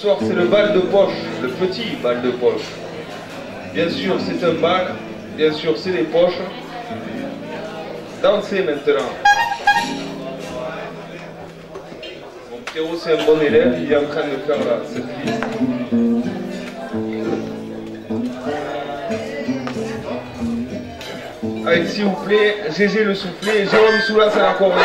soir, c'est le bal de poche, le petit bal de poche. Bien sûr, c'est un bal, bien sûr, c'est les poches. Dansez maintenant. Mon Pierrot, c'est un bon élève, il est en train de faire cette liste. Allez, s'il vous plaît, Gégé le soufflet et Jérôme Soulas à l'accordéon.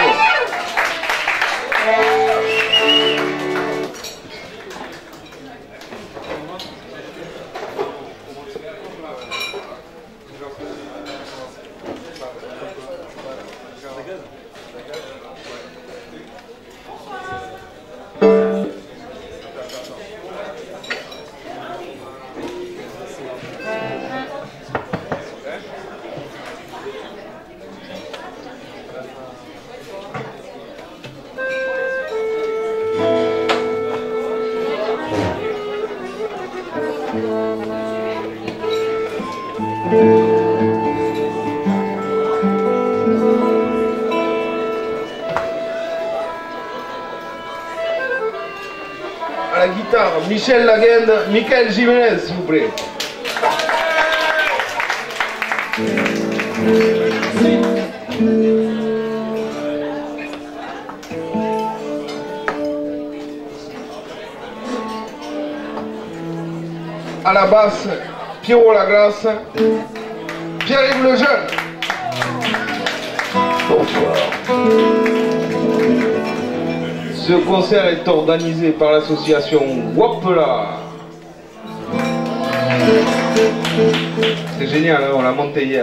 À la guitare, Michel Laguenne, Michael Jiménez, s'il vous plaît. À la basse, Pierrot Laglace, Pierre-Yves Lejeune. Bonsoir. Ce concert est organisé par l'association Wapela. C'est génial, hein, on l'a monté hier.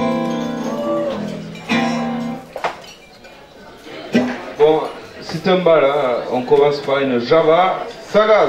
Bon, c'est un bal, hein. On commence par une Java Sagaz.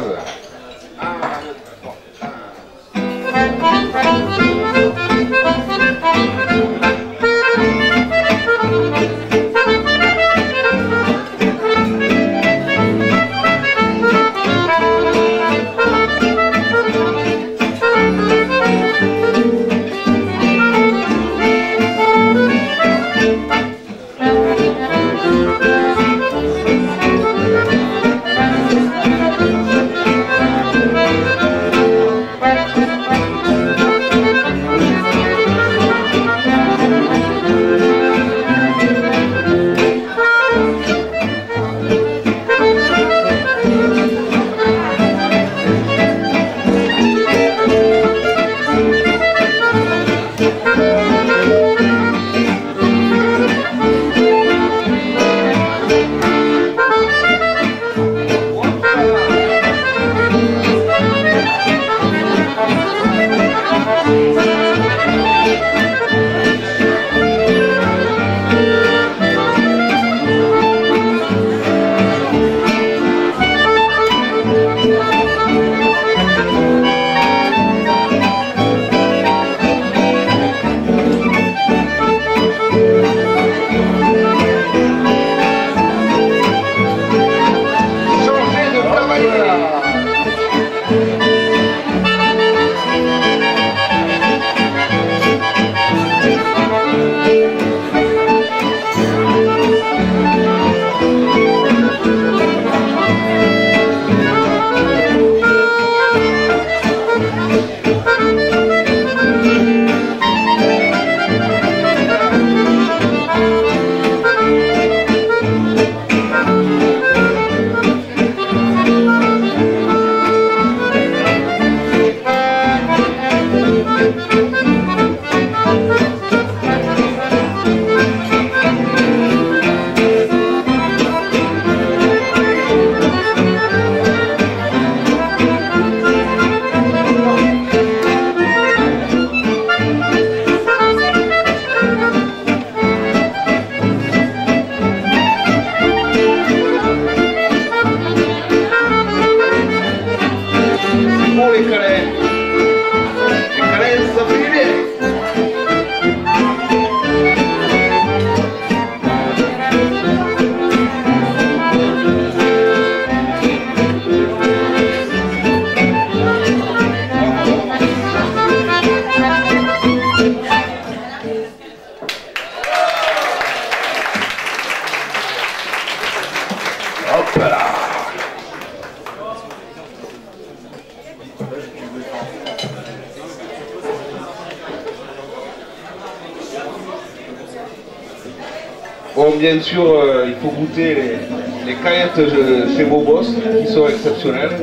Bon, bien sûr, il faut goûter les caillettes chez Bobos, qui sont exceptionnelles.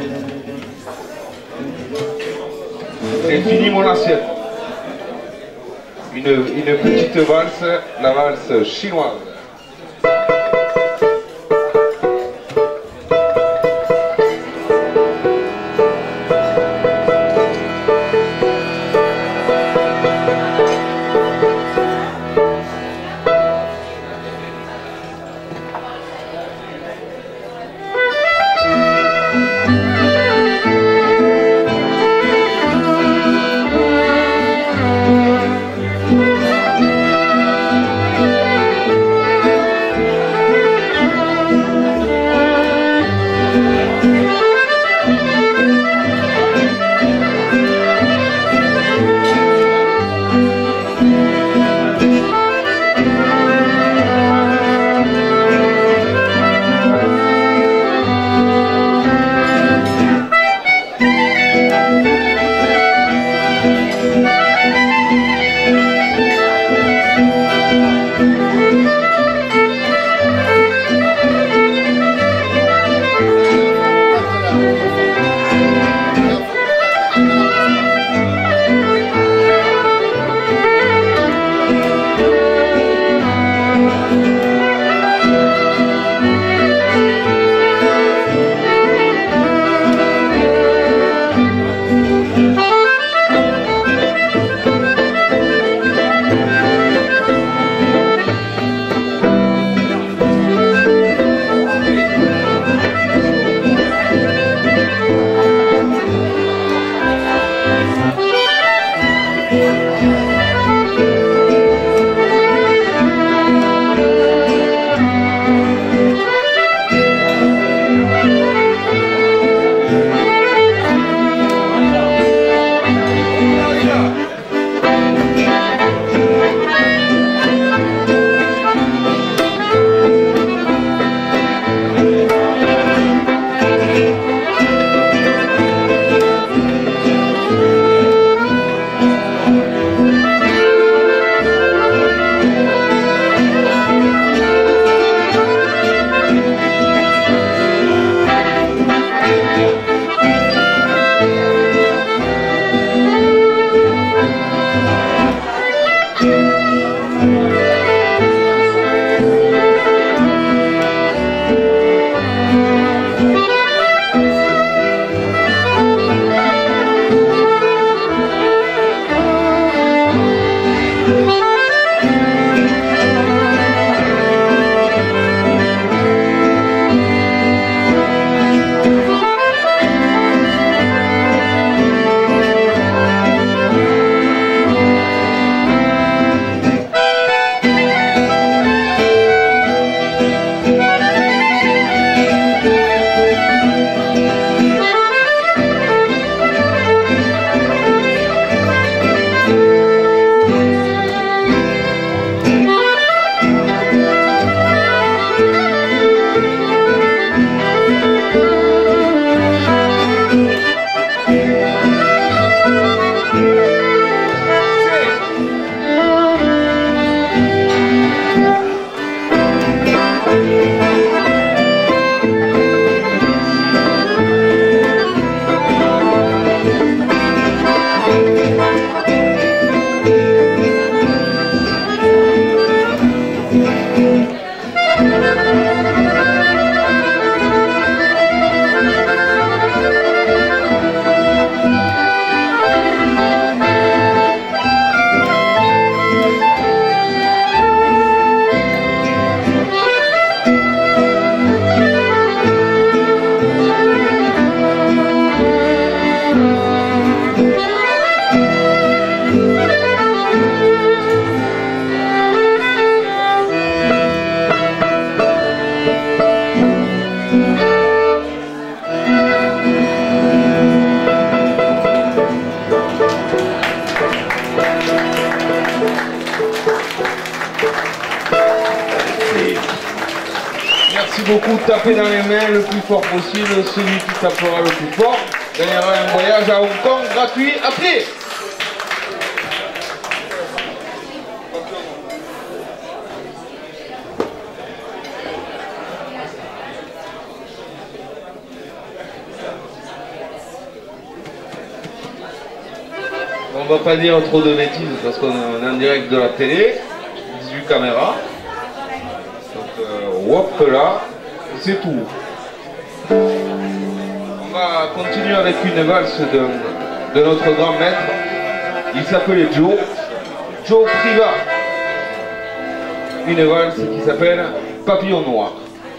J'ai fini mon assiette. Une petite valse, la valse chinoise. Merci beaucoup, tapez dans les mains le plus fort possible, celui qui tapera le plus fort gagnera un voyage à Hong Kong gratuit à pied. va pas dire trop de bêtises parce qu'on est en direct de la télé, 18 caméras. Donc, hop là, c'est tout. On va continuer avec une valse de notre grand maître. Il s'appelait Joe Priva. Une valse qui s'appelle Papillon Noir.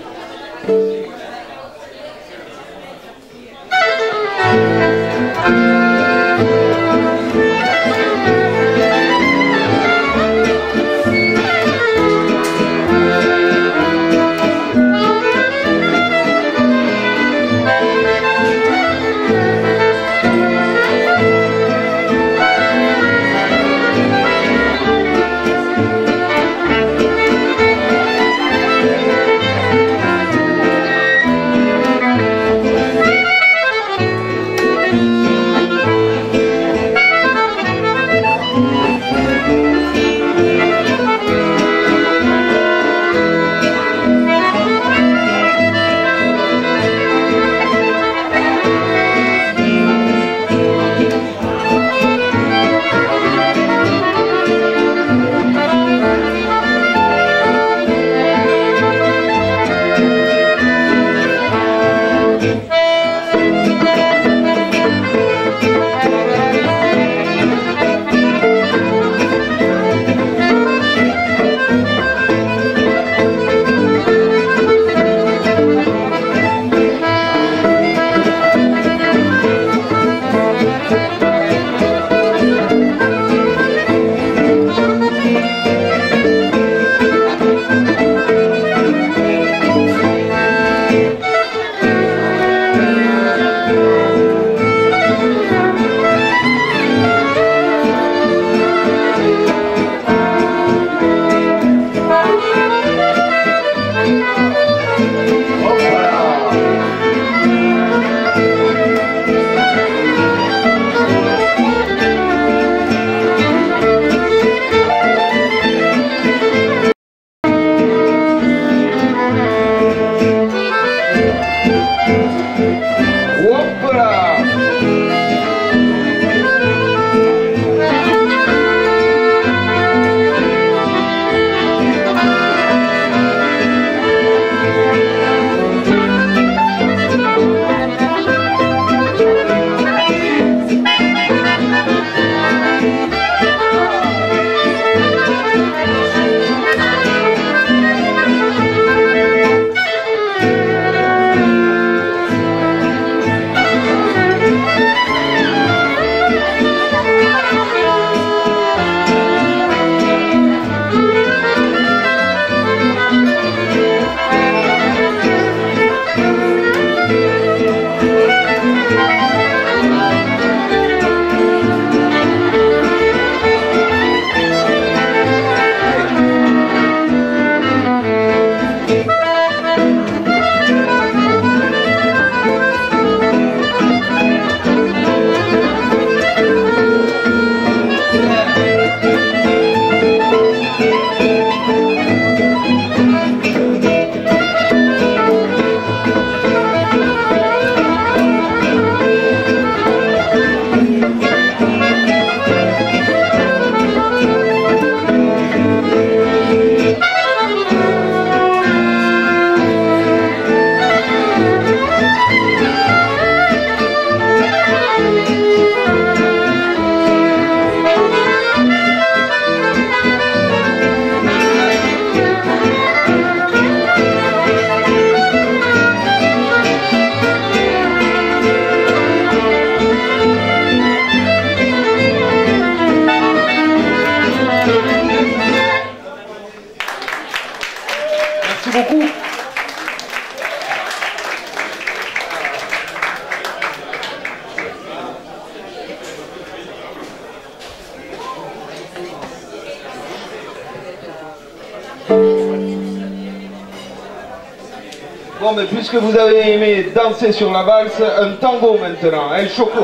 Bon, mais puisque vous avez aimé danser sur la valse, un tango maintenant, El Choco.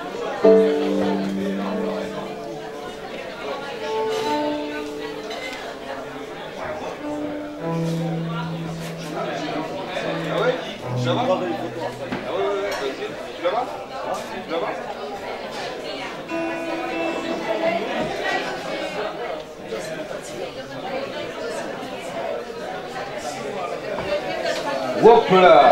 Ah ouais? Tu la vas? Ah ouais, vas-y. Tu la vas? Tu la vas? Hop là.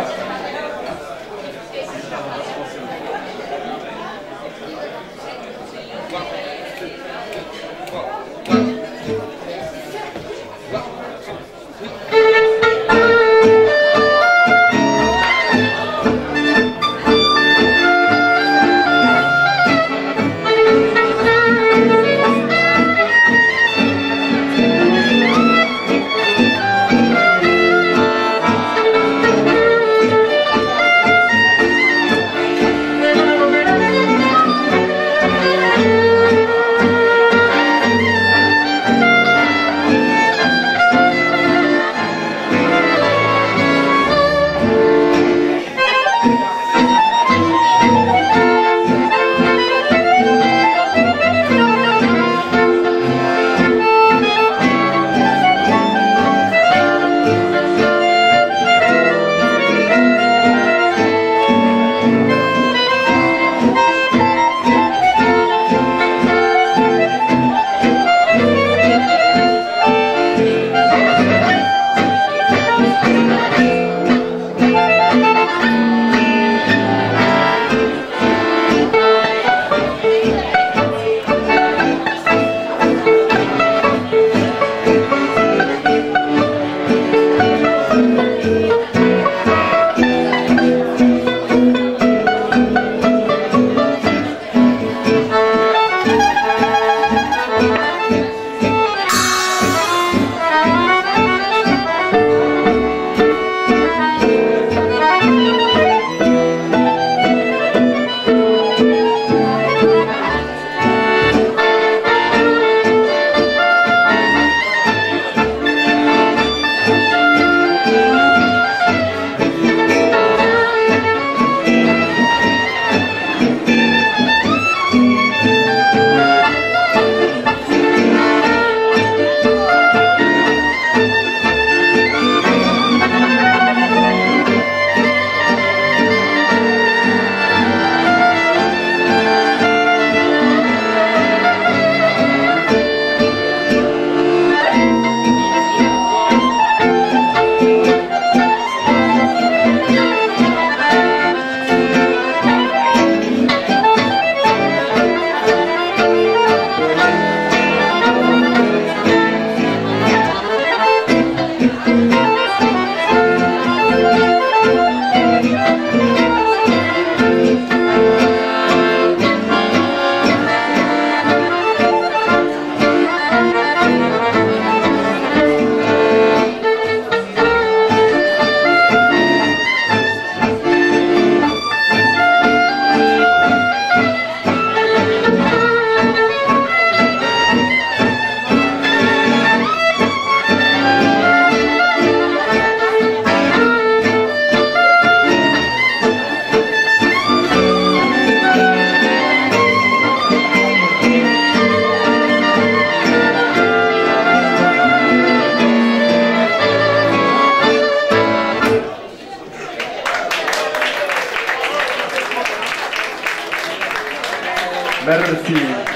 Merci.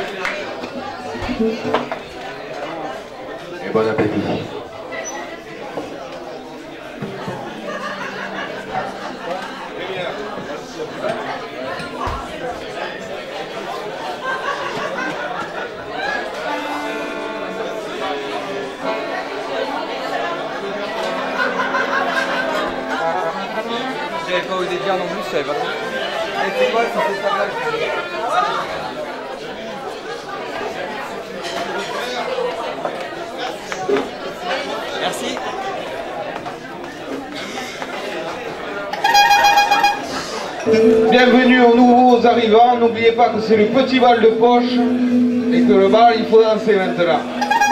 Et bon appétit. J'avais pas osé dire non plus, je savais pas trop. Et c'est quoi, ça fait ta blague? Merci. Bienvenue aux nouveaux arrivants, n'oubliez pas que c'est le petit bal de poche et que le bal il faut danser maintenant.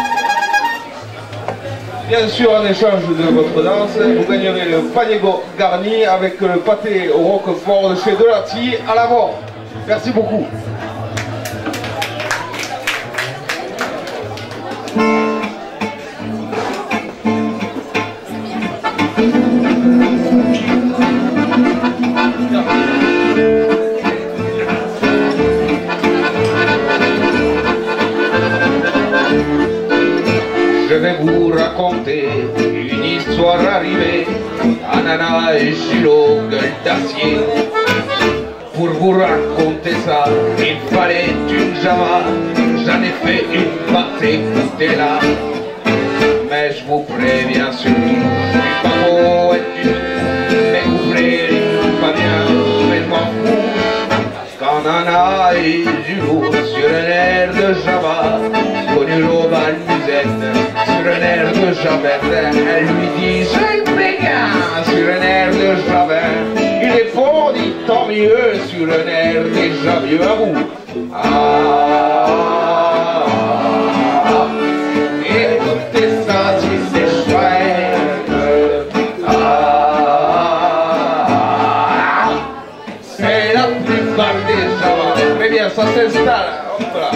Bien sûr, en échange de votre danse, vous gagnerez le panier garni avec le pâté au roquefort de chez Delati à l'avant. Merci beaucoup. Je vais vous raconter une histoire arrivée à Nana Gilot, gueule d'acier. Pour vous raconter ça, il fallait une Java. J'en ai fait une pâte, écoutez-la. Mais je vous préviens surtout, je suis pas poète du tout. Mais vous plairez pas bien, mais je m'en fous. Quand Nana et Julo sur un air de Java, connu l'eau musette, sur un air de Javert, elle lui dit j'ai le béguin sur un air de Javert. Il est fort, dit tant mieux sur un air déjà vieux à vous. Écoutez ça si c'est chouette. C'est la plupart des Java. Très bien, ça s'installe. Hop là.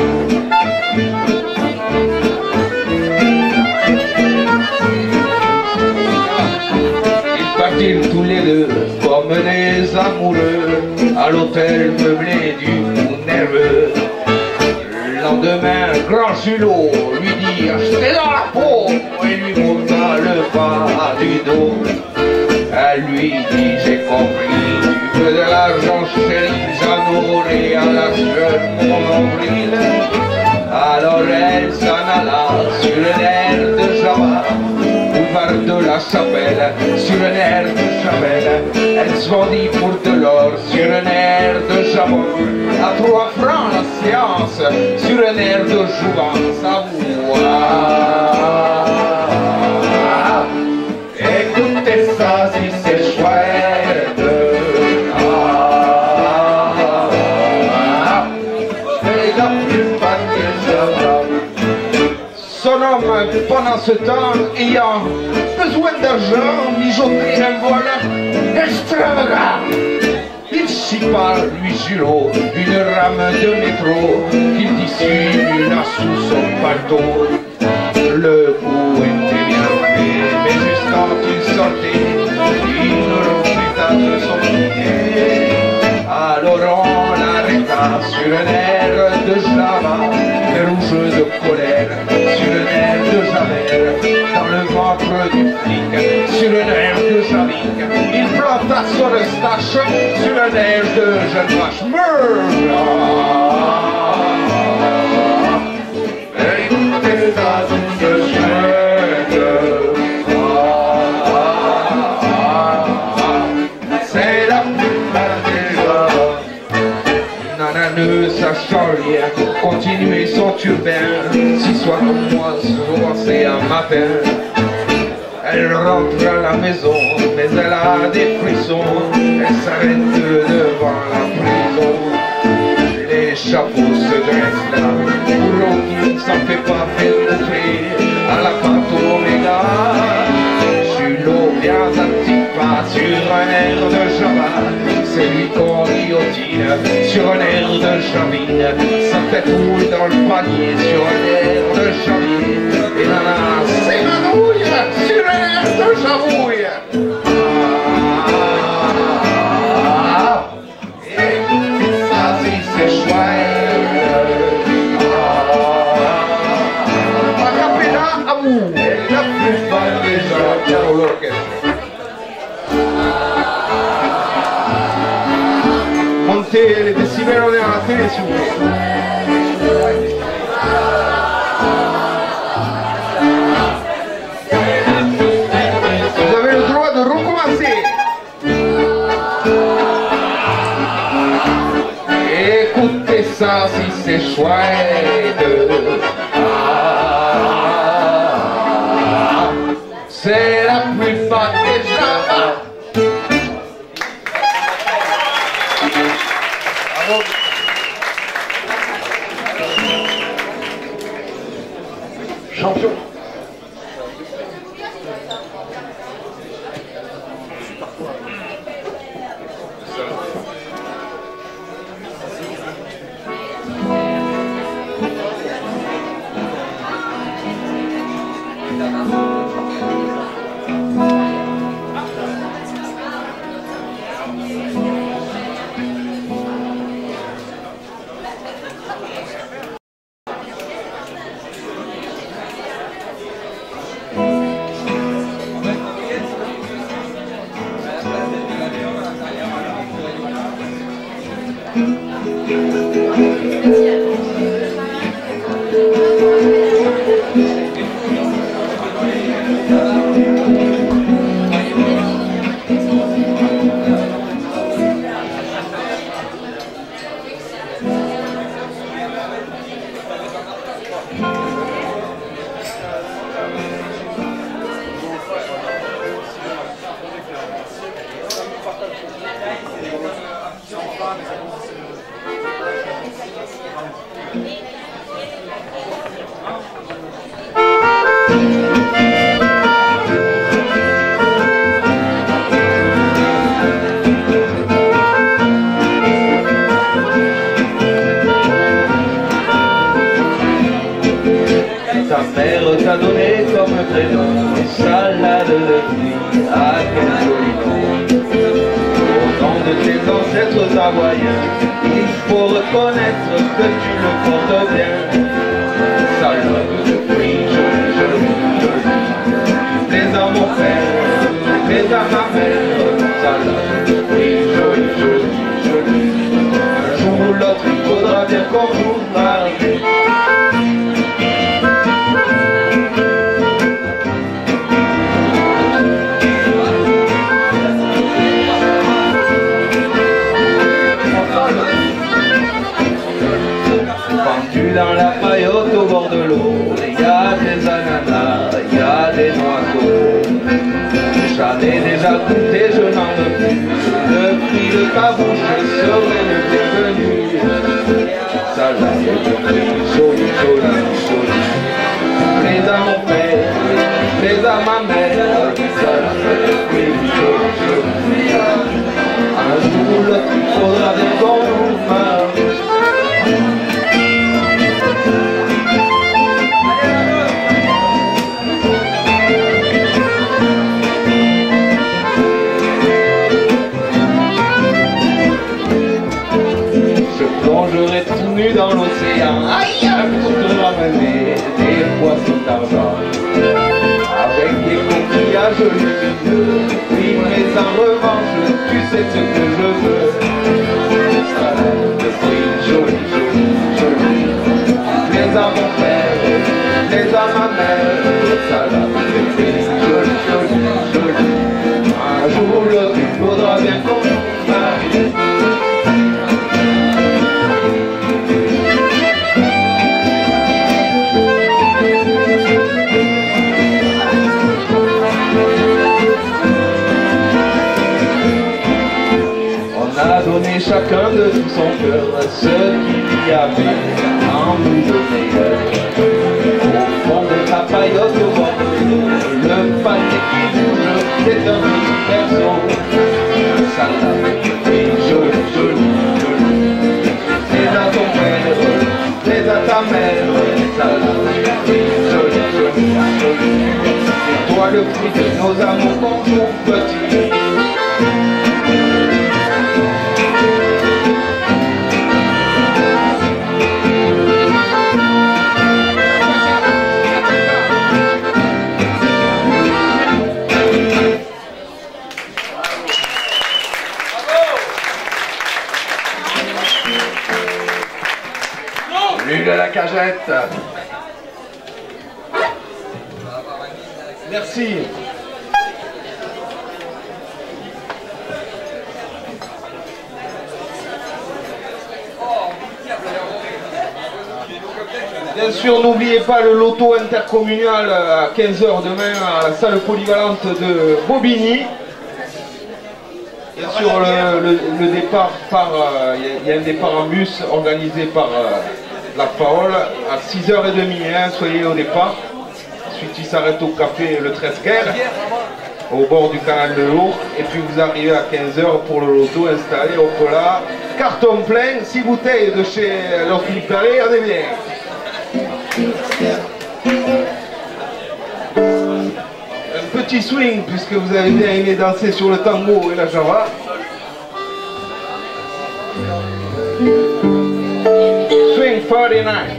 Partirent tous les deux comme des amoureux à l'hôtel meublé du coup nerveux. Le lendemain, grand Julot lui dit achetez dans la peau et lui monta le bas du dos. Elle lui dit j'ai compris, tu veux de l'argent chérie, j'en aurai à la sueur mon nombril. Alors elle s'en alla sur l'air de Java, boulevard de la Chapelle, sur un air de Chapelle. Elle se vendit pour de l'or sur un air de Java, à 3 francs la séance, sur un air de jouvence à vous. Écoutez ça si c'est chouette. C'est la plupart des Java. Son homme, pendant ce temps, ayant besoin d'argent, mijotait un vol extravagant. Il chipa, lui Gilot, une rame de métro qu'il dissimula sous son paletot. Le coup était bien fait, mais juste quand il sortait, il ne profita de son pied. Alors on l'arrêta sur un air de Java, rouge de colère, sur un air de Javert, dans le ventre du flic, sur un air de Javic, il planta son eustache, sur un air de jeune vache. Écoutez ça, c'est chouette. C'est la plupart des gens. Nana ne sachant rien, continuer son turbin, 6 soirs au mois, souvent c'est un matin. Elle rentre à la maison, mais elle a des frissons, elle s'arrête devant la prison. Les chapeaux se dressent là, pour l'autre qui ne s'en fait pas montrer à la pâte Oméga. Julot vient un petit pas sur un air de Java, c'est lui qu'on guillotine sur un air de Javine. Sa tête roule dans le panier sur un air de Javine. Et Nana s'évanouille sur un air de Javouille. Écoutez ça si c'est chouette. Acapella amour. Et la plupart des gens viennent au l'orchestre. Montez les décibels, on est à la télé s'il vous plaît. Vous avez le droit de recommencer. Écoutez ça si c'est chouette. C'est la plupart des Java. Champion. être savoyen, il faut reconnaître que tu le portes bien. Salade de fruits, joli, joli, joli. Plais à mon père, plais à ma mère. Salade de fruits, joli, joli, joli. Un jour ou l'autre, il faudra bien qu'on nous marie. Dans la paillote au bord de l'eau, il y a des ananas, il y a des noix. J'en ai déjà goûté, je n'en veux plus. Le prix de ta bouche serait le bienvenu. Salade de fruits, joli, joli, joli. Plais à mon père, plais à ma mère. Salade de fruits, joli, joli. Un jour ou l'autre, il faudra bien qu'on nous marie. Plongerai tout nu dans l'océan, aïe, pour te ramener des poissons d'argent, avec des coquillages lumineux. Oui, mais en revanche, tu sais ce que je veux. Salade de fruits, joli, joli, joli. Plais à mon père, plais à ma mère. Salade de fruits, joli, joli, joli. Un jour ou l'autre, il faudra bien qu'on nous marie. Donner chacun de tout son cœur à ce qu'il y avait en nous de meilleur. Au fond de ta paillote au bord de l'eau, le panier qui bouge, c'est un petit berceau. Salade de fruits, joli, joli, joli. Plais à ton père, plais à ta mère. Salade de fruits, joli, joli, joli. C'est toi le fruit de nos amours, bonjour petit. De la cagette. Merci. Bien sûr, n'oubliez pas le loto intercommunal à 15 h demain à la salle polyvalente de Bobigny. Bien sûr, le départ il y a un départ en bus organisé par la Parole à 6h30, hein, soyez au départ. Ensuite, il s'arrête au café Le Tresquer, au bord du canal de l'Ourcq. Et puis vous arrivez à 15 h pour le loto installé au plat. Carton plein, 6 bouteilles de chez leur Philippe Perret, on est bien. Un petit swing, puisque vous avez bien aimé danser sur le tango et la java. Swing 49.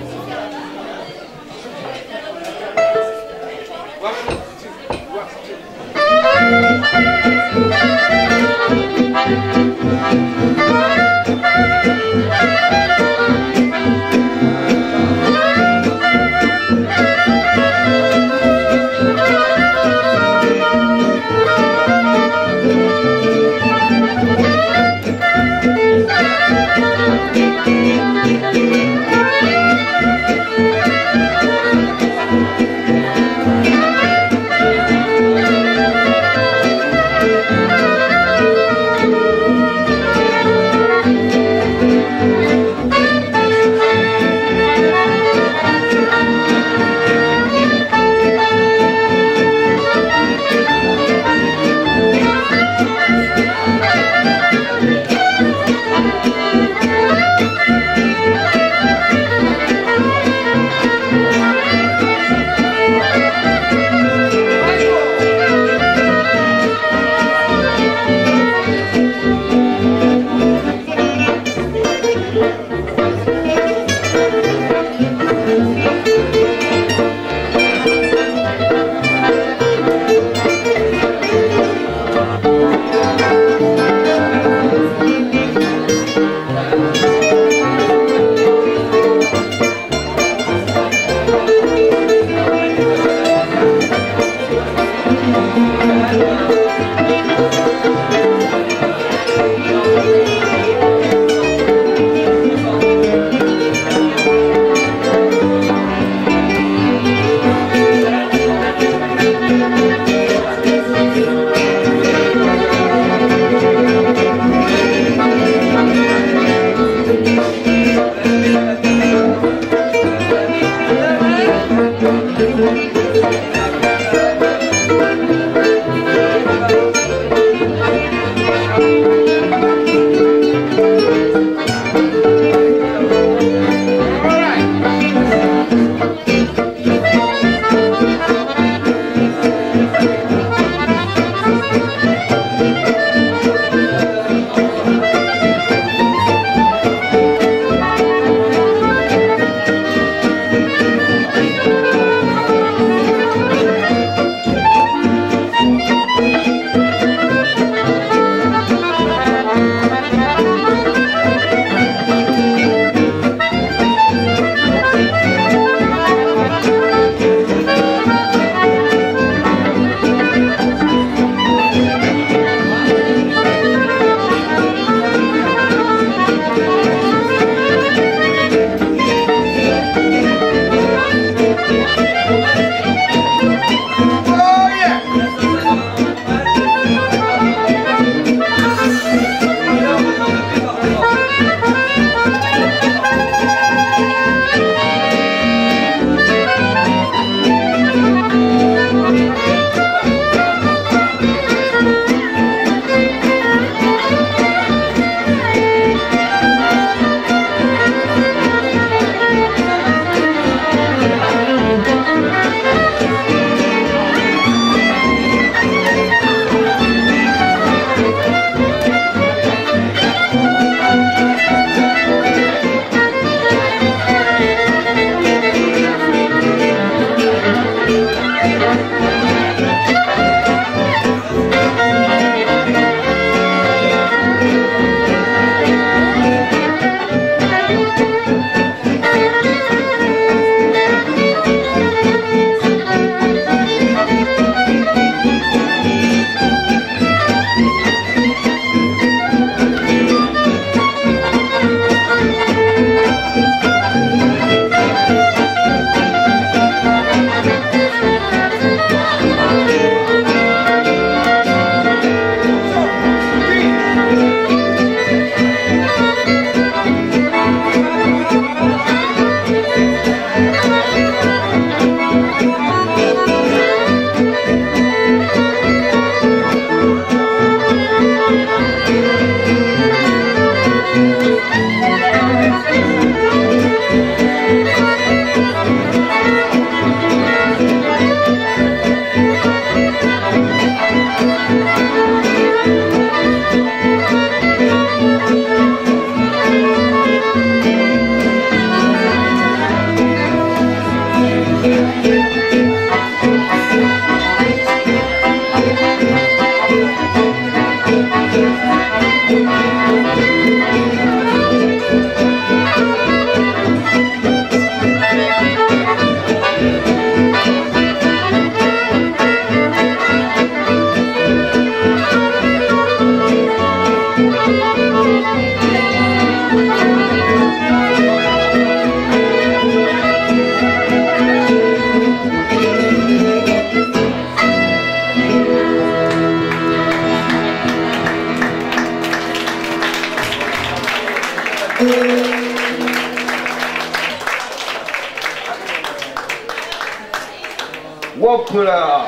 Hop là.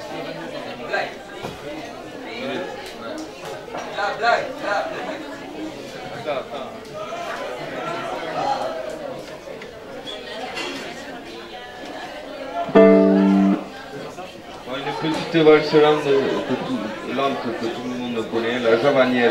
Une petite valse lente que tout le monde connaît, la javanaise.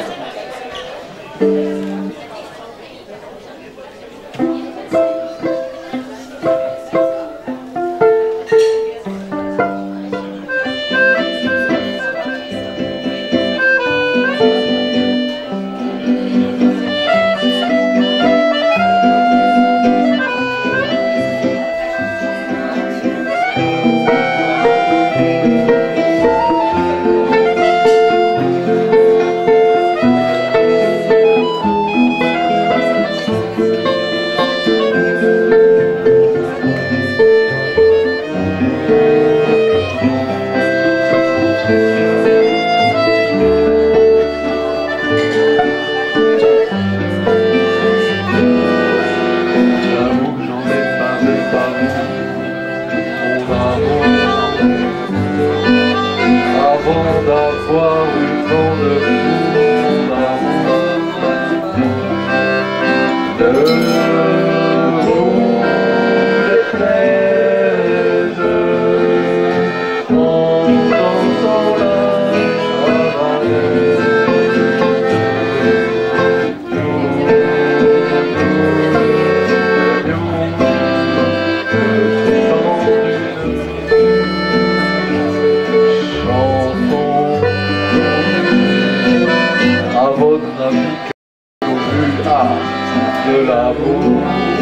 De l'amour,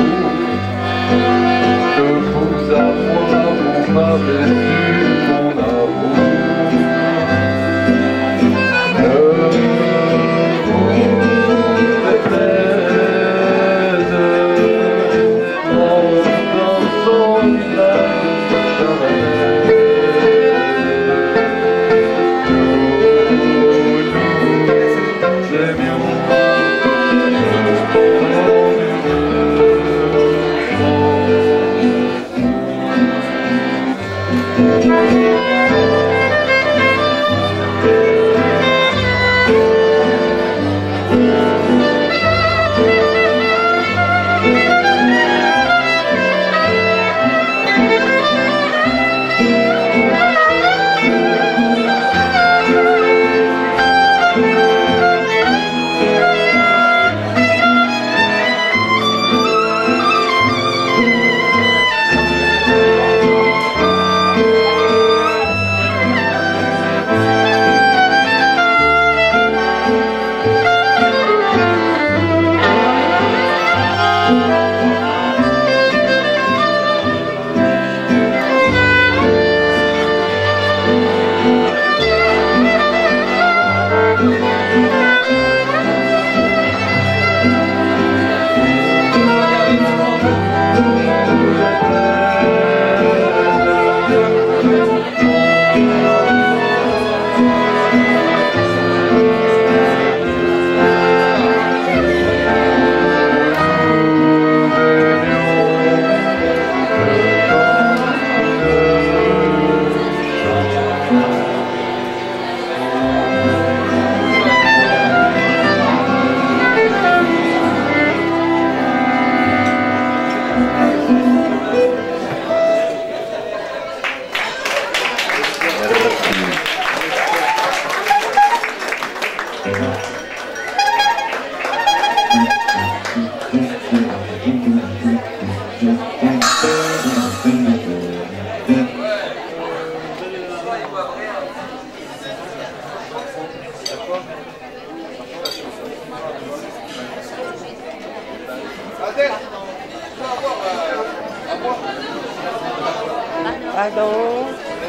de vous à moi, vous m'avez su mon amour. Ne vous déplaise, dans son village jamais. Nous aimions. peut-être Pardon.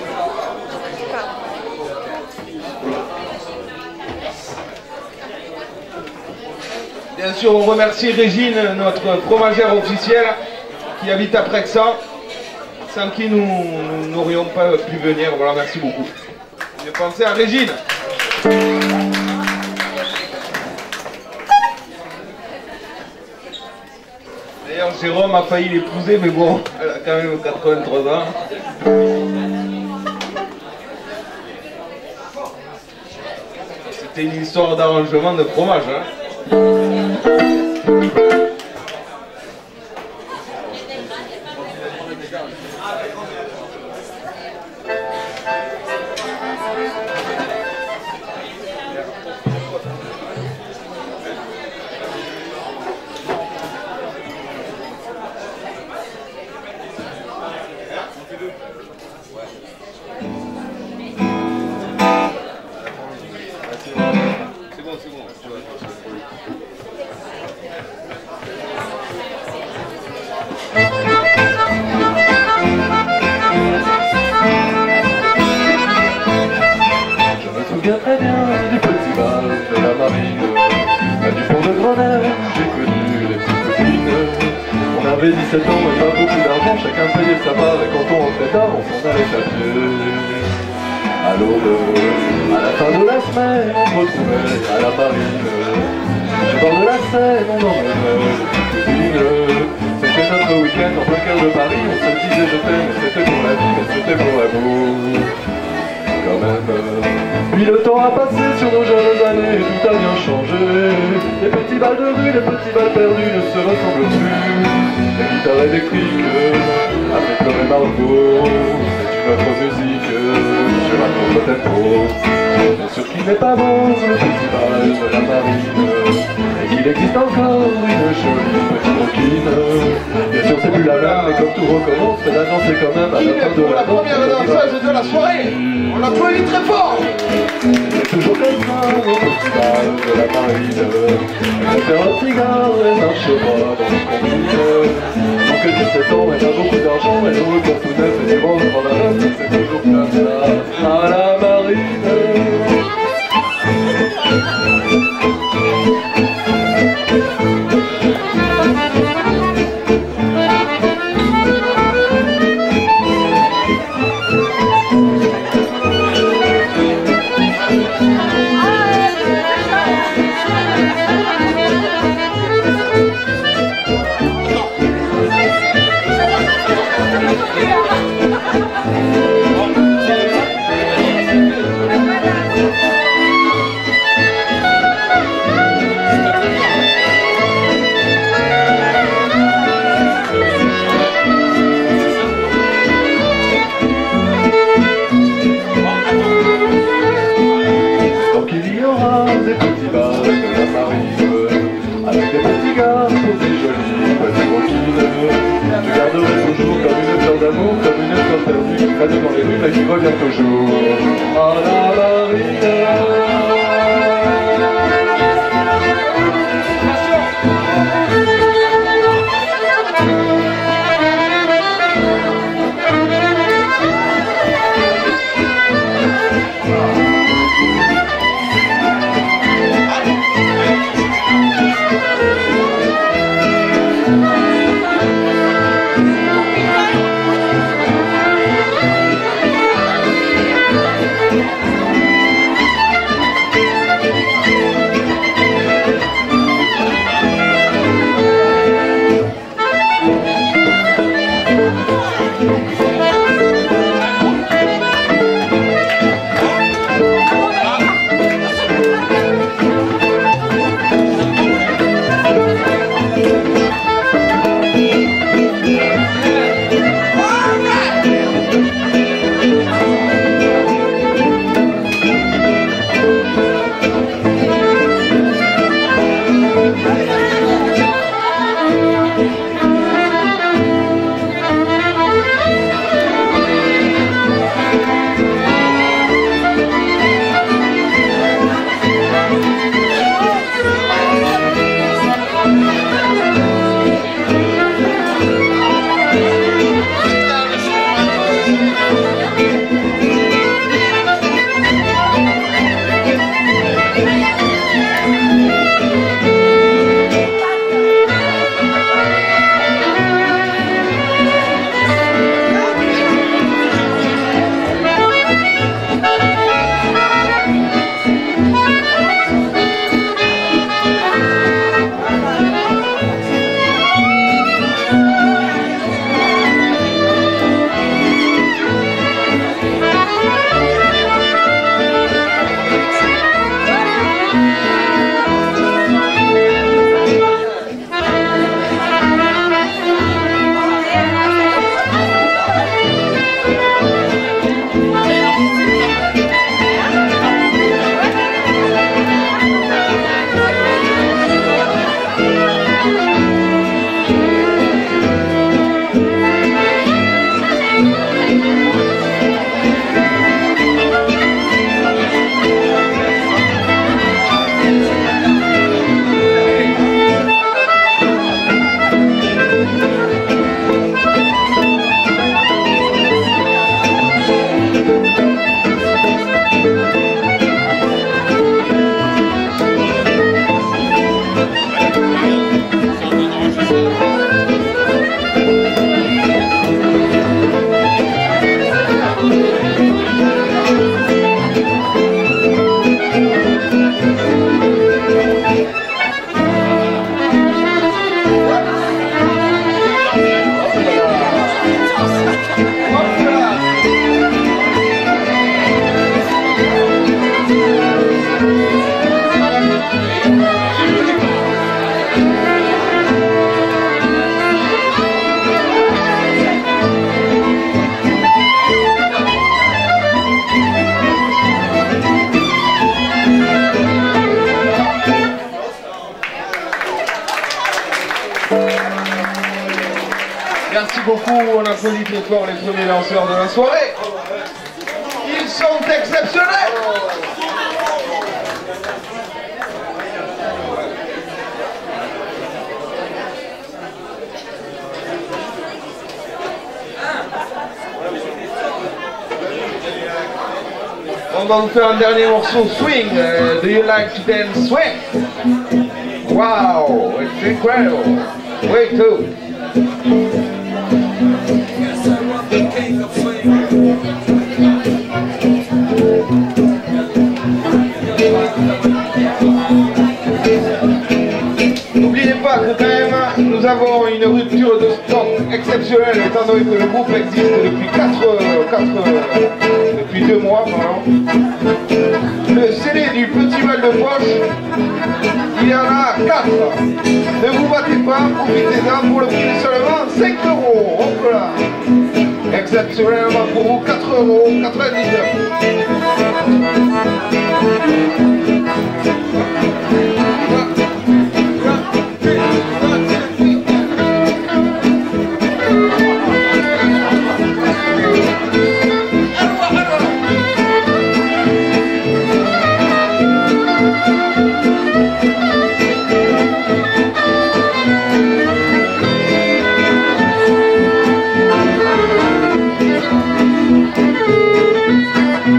Bien sûr, on remercie Régine, notre fromagère officielle, qui habite à Prexan, sans qui nous n'aurions pas pu venir. Voilà, merci beaucoup. J'ai pensé à Régine. D'ailleurs, Jérôme a failli l'épouser, mais bon, elle a quand même 83 ans. C'était une histoire d'arrangement de fromage, hein. Je me souviens très bien du petit bal de la marine. Du pont de Grenelle, j'ai connu les petites copines. On avait 17 ans et pas beaucoup d'argent, chacun payait sa part. Et quand on rentrait tard, on s'en allait à pied. À l'aube, à la fin de la semaine, on se retrouvait à la marine. Du bord de la Seine, on emmenait les petites cousines. C'était notre week-end en plein cœur de Paris. On se disait je t'aime, mais c'était pour la vie, mais c'était pour l'amour. Quand même. Puis le temps a passé sur nos jeunes années et tout a bien changé. Les petits balles de rue, les petits balles perdus ne se ressemblent plus. Les guitares électriques, après pleurer Margot, c'est une autre musique, je raconte le tempo. Bien sûr qu'il n'est pas bon le petit bal de la marine, et qu'il existe encore une jolie petite roquine. Bien sûr c'est plus la même, mais comme tout recommence, mais la danse est quand même à la fin de Pour la première danseuse de la soirée, on l'applaudit très fort. C'est toujours comme ça, au festival de la marine. Elle fait un cigare et marche pas dans le combine. Donc elle fait 7 ans, elle a beaucoup d'argent, elle roule pour tout neuf et du vent devant la meuf. C'est toujours comme ça, à la marine. Qui revient toujours à la marine. Merci beaucoup, on applaudit très fort les premiers lanceurs de la soirée. Ils sont exceptionnels. On va vous faire un dernier morceau swing. Do you like to dance swing? Wow, it's incredible. Way too. N'oubliez pas que quand même nous avons une rupture de stock exceptionnelle étant donné que le groupe existe depuis 2 mois. Le CD du Petit Mal de Poche, il y en a 4. Ne vous battez pas, profitez-en pour le prix de seulement 5 €. Hop là. Exceptionnellement pour vous, 4,99 €.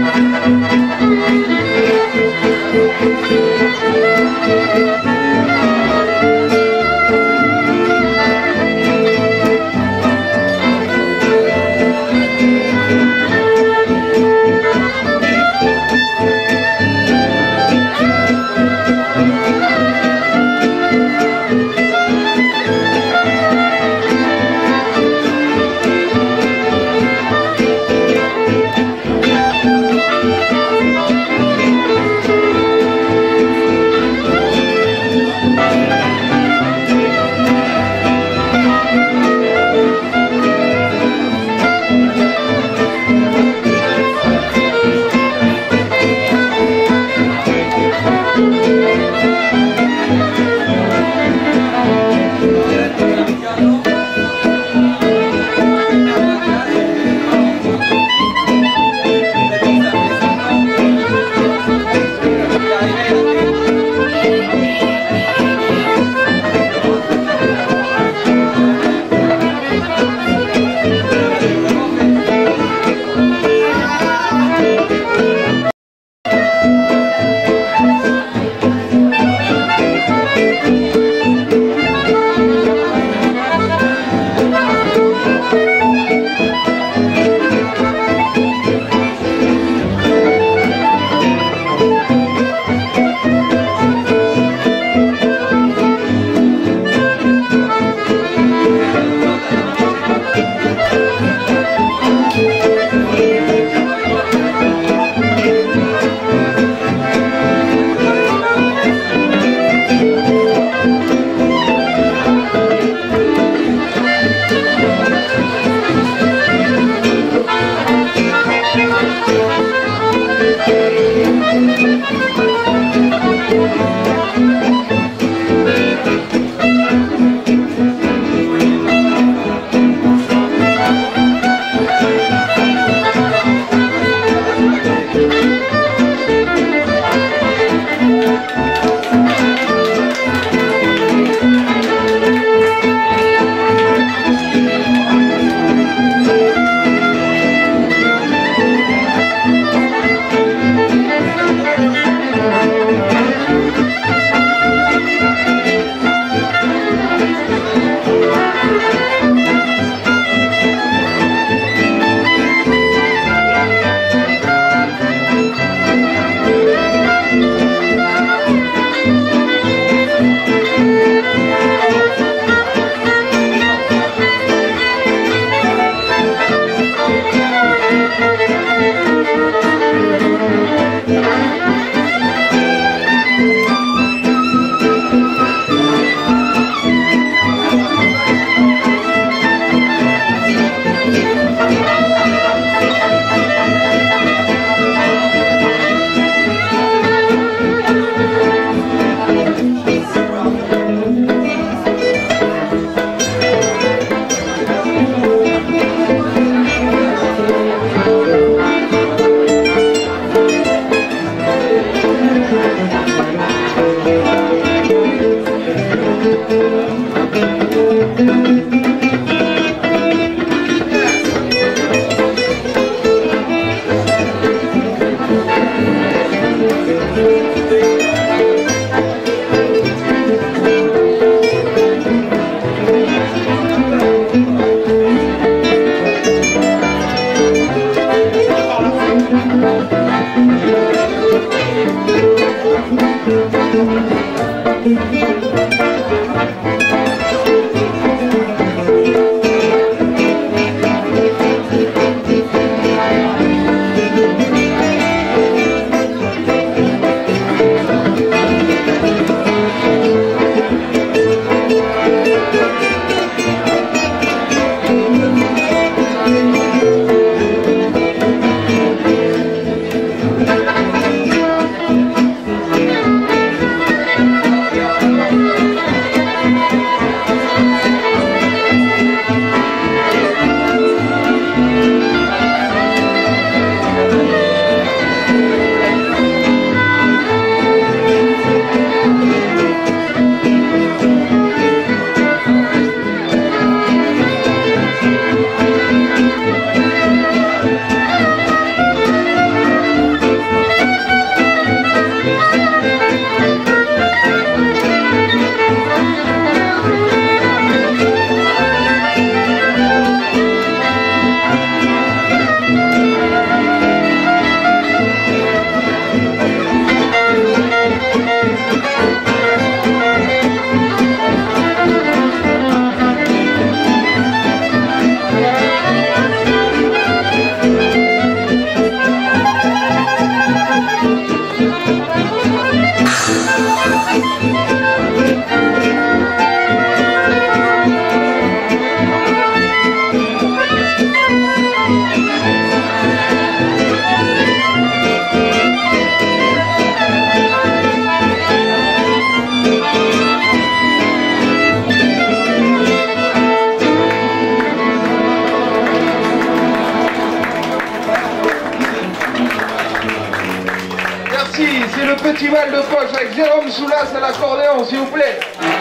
C'est le petit bal de poche avec Jérôme Soulas à l'accordéon, s'il vous plaît.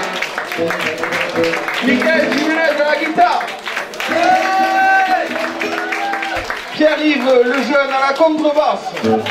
Michael Jiménez à la guitare. Pierre-Yves le jeune à la contrebasse.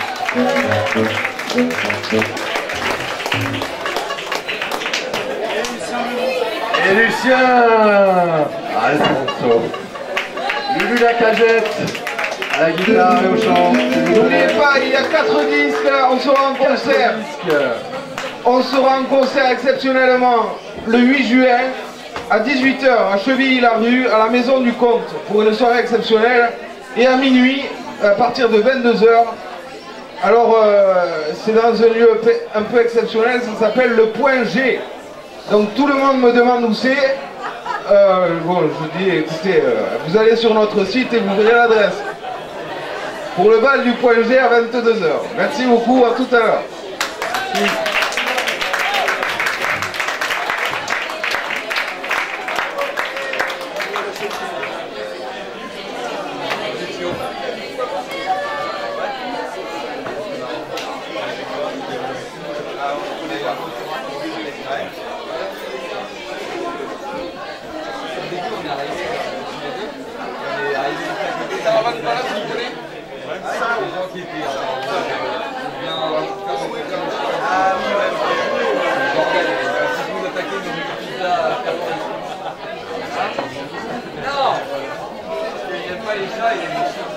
Et Lucien Alfonso. Lulu la cagette à la guitare et au chant. N'oubliez pas, il y a 4 disques, on sera en concert. On sera en concert exceptionnellement le 8 juin à 18 h à Chevilly-la-Rue, à la Maison du Comte, pour une soirée exceptionnelle. Et à minuit, à partir de 22 h. Alors, c'est dans un lieu un peu exceptionnel, ça s'appelle le Point G. Donc tout le monde me demande où c'est. Bon, je dis, écoutez, vous allez sur notre site et vous verrez l'adresse. Pour le bal du Point G à 22 h. Merci beaucoup, à tout à l'heure. Non, il n'aime pas les chats, il aime les chiens.